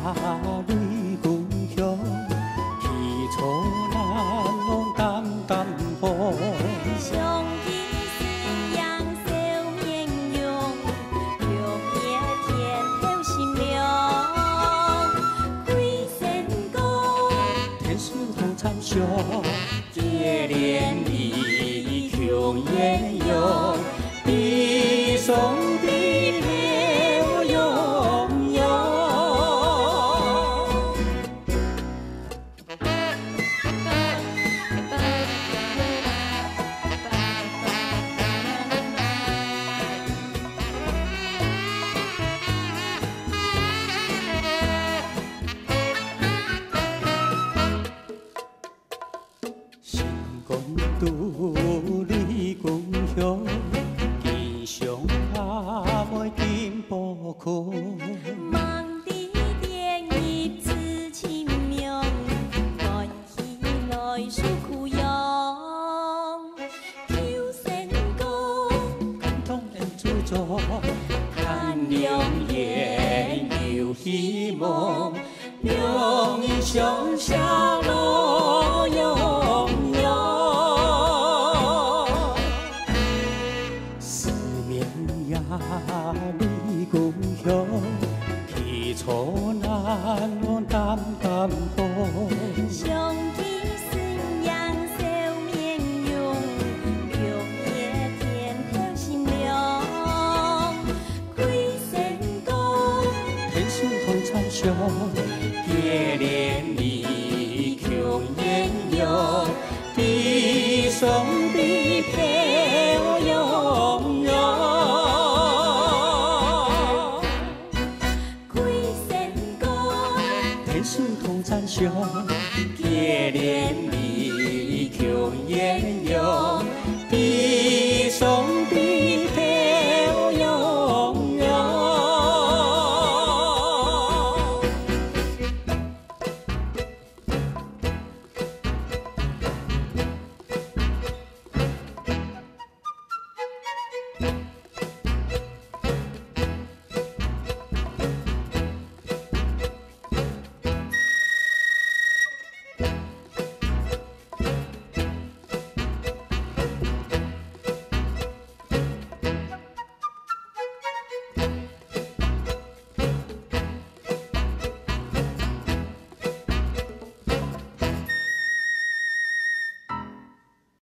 里故乡，起初咱拢淡淡风。 上天信仰小面容，永夜天后心凉。开仙宫， 天师同参详，结连理穷鸳鸯，比松比飘悠悠。心公拄你故乡，吉祥阿妹金宝库。 望地点一字清明，欢喜来诉苦阳。求仙公， 感动人自作，看良夜有希望，良医上下路永永。思念呀，你故乡，起初咱拢淡淡风。 上天信仰小面容，永夜天后心凉。开仙宫， 天师同参详，结连理穷鸳鸯，比松比飘悠悠。 开仙宫， 天师同参详，结连理穷鸳鸯，比松比飘悠悠。